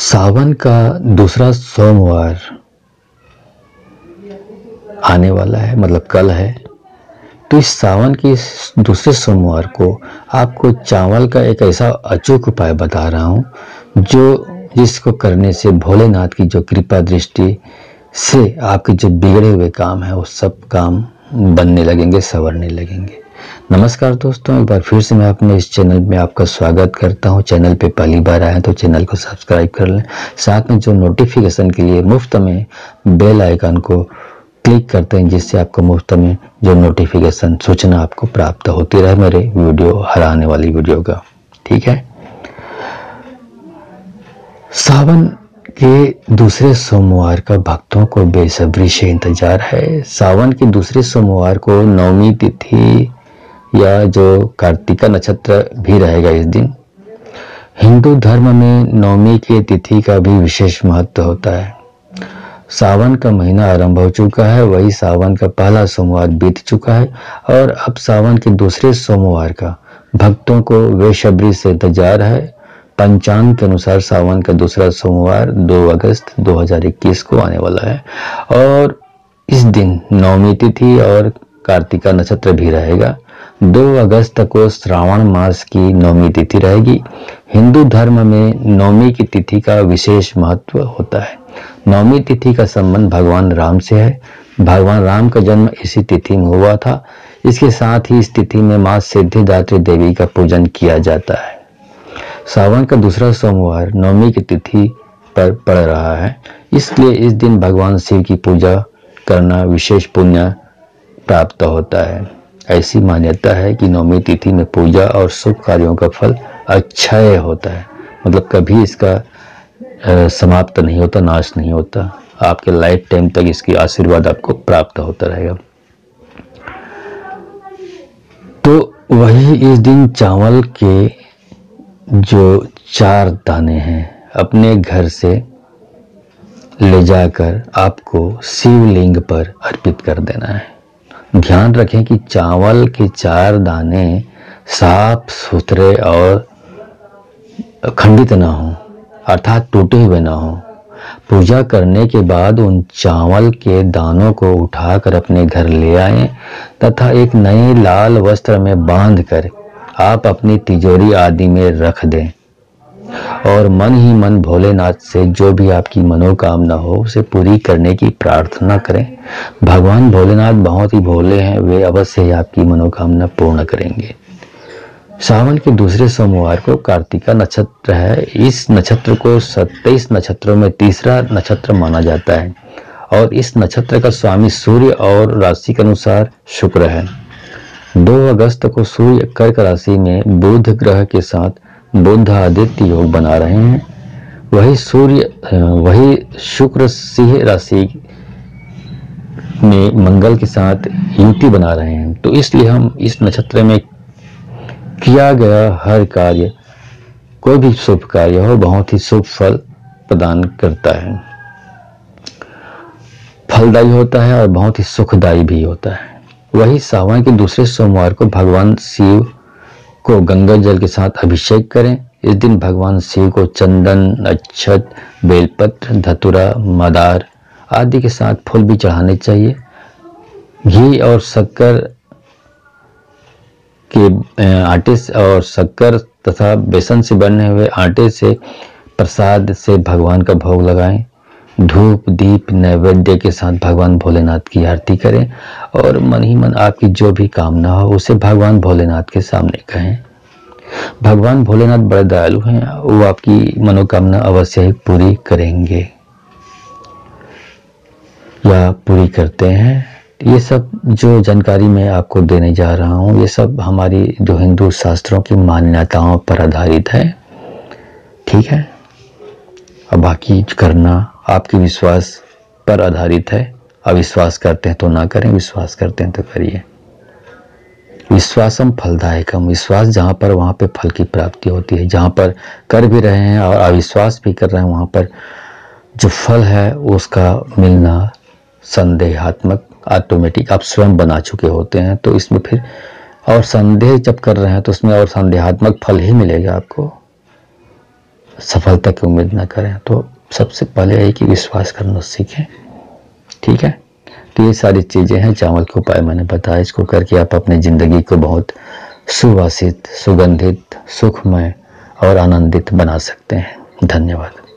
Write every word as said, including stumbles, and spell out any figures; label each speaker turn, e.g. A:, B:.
A: सावन का दूसरा सोमवार आने वाला है, मतलब कल है। तो इस सावन के इस दूसरे सोमवार को आपको चावल का एक ऐसा अचूक उपाय बता रहा हूँ जो जिसको करने से भोलेनाथ की जो कृपा दृष्टि से आपके जो बिगड़े हुए काम है वो सब काम बनने लगेंगे, संवरने लगेंगे। नमस्कार दोस्तों, एक बार फिर से मैं अपने इस चैनल में आपका स्वागत करता हूं। चैनल पे पहली बार आए हैं तो चैनल को सब्सक्राइब कर लें, साथ में जो नोटिफिकेशन के लिए मुफ्त में बेल आइकन को क्लिक करते हैं जिससे आपको मुफ्त में जो नोटिफिकेशन सूचना आपको प्राप्त होती रहे मेरे वीडियो, हर आने वाली वीडियो का। ठीक है। सावन के दूसरे सोमवार का भक्तों को बेसब्री से इंतजार है। सावन के दूसरे सोमवार को नवमी तिथि या जो कार्तिका नक्षत्र भी रहेगा इस दिन। हिंदू धर्म में नवमी की तिथि का भी विशेष महत्व होता है। सावन का महीना आरंभ हो चुका है, वही सावन का पहला सोमवार बीत चुका है और अब सावन के दूसरे सोमवार का भक्तों को बेसब्री से इंतजार है। पंचांग के अनुसार सावन का दूसरा सोमवार दो अगस्त दो हज़ार इक्कीस को आने वाला है और इस दिन नवमी तिथि और कार्तिका नक्षत्र भी रहेगा। दो अगस्त को श्रावण मास की नवमी तिथि रहेगी। हिंदू धर्म में नवमी की तिथि का विशेष महत्व होता है। नवमी तिथि का संबंध भगवान राम से है। भगवान राम का जन्म इसी तिथि में हुआ था। इसके साथ ही इस तिथि में मां सिद्धिदात्री देवी का पूजन किया जाता है। सावन का दूसरा सोमवार नवमी की तिथि पर पड़ रहा है, इसलिए इस दिन भगवान शिव की पूजा करना विशेष पुण्य प्राप्त होता है। ऐसी मान्यता है कि नवमी तिथि में पूजा और शुभ कार्यों का फल अक्षय होता है, मतलब कभी इसका आ, समाप्त नहीं होता, नाश नहीं होता। आपके लाइफ टाइम तक इसकी आशीर्वाद आपको प्राप्त होता रहेगा। तो वही इस दिन चावल के जो चार दाने हैं अपने घर से ले जाकर आपको शिवलिंग पर अर्पित कर देना है। ध्यान रखें कि चावल के चार दाने साफ सुथरे और खंडित ना हो, अर्थात टूटे हुए ना हो। पूजा करने के बाद उन चावल के दानों को उठाकर अपने घर ले आएं तथा एक नए लाल वस्त्र में बांधकर आप अपनी तिजोरी आदि में रख दें और मन ही मन भोलेनाथ से जो भी आपकी मनोकामना हो उसे पूरी करने की प्रार्थना करें। भगवान भोलेनाथ बहुत ही भोले हैं, वे अवश्य ही आपकी मनोकामना पूर्ण करेंगे। सावन के दूसरे सोमवार को कार्तिका नक्षत्र है। इस नक्षत्र को सत्ताईस नक्षत्रों में तीसरा नक्षत्र माना जाता है और इस नक्षत्र का स्वामी सूर्य और राशि के अनुसार शुक्र है। दो अगस्त को सूर्य कर्क राशि में बुध ग्रह के साथ बुध आदित्य योग बना रहे हैं। वही सूर्य वही शुक्र सिंह राशि में मंगल के साथ युति बना रहे हैं। तो इसलिए हम इस नक्षत्र में किया गया हर कार्य, कोई भी शुभ कार्य हो, बहुत ही शुभ फल प्रदान करता है, फलदायी होता है और बहुत ही सुखदायी भी होता है। वही सावन के दूसरे सोमवार को भगवान शिव को गंगा जल के साथ अभिषेक करें। इस दिन भगवान शिव को चंदन, अक्षत, बेलपत्र, धतूरा, मदार आदि के साथ फूल भी चढ़ाने चाहिए। घी और शक्कर के आटे और शक्कर तथा बेसन से बने हुए आटे से प्रसाद से भगवान का भोग लगाएं। धूप दीप नैवेद्य के साथ भगवान भोलेनाथ की आरती करें और मन ही मन आपकी जो भी कामना हो उसे भगवान भोलेनाथ के सामने कहें। भगवान भोलेनाथ बड़े दयालु हैं, वो आपकी मनोकामना अवश्य ही पूरी करेंगे या पूरी करते हैं। ये सब जो जानकारी मैं आपको देने जा रहा हूँ ये सब हमारी जो हिंदू शास्त्रों की मान्यताओं पर आधारित है। ठीक है। अब बाकी करना आपके विश्वास पर आधारित है। अविश्वास करते हैं तो ना करें, विश्वास करते हैं तो करिए। विश्वासम फलदायकम, विश्वास जहाँ पर वहाँ पे फल की प्राप्ति होती है। जहाँ पर कर भी रहे हैं और अविश्वास भी कर रहे हैं वहाँ पर जो फल है उसका मिलना संदेहात्मक, ऑटोमेटिक आप स्वयं बना चुके होते हैं। तो इसमें फिर और संदेह जब कर रहे हैं तो उसमें और संदेहात्मक फल ही मिलेगा आपको। सफलता की उम्मीद ना करें। तो सबसे पहले है कि विश्वास करना सीखें। ठीक है, तो ये सारी चीज़ें हैं, चावल के उपाय मैंने बताया, इसको करके आप अपनी ज़िंदगी को बहुत सुवासित, सुगंधित, सुखमय और आनंदित बना सकते हैं। धन्यवाद।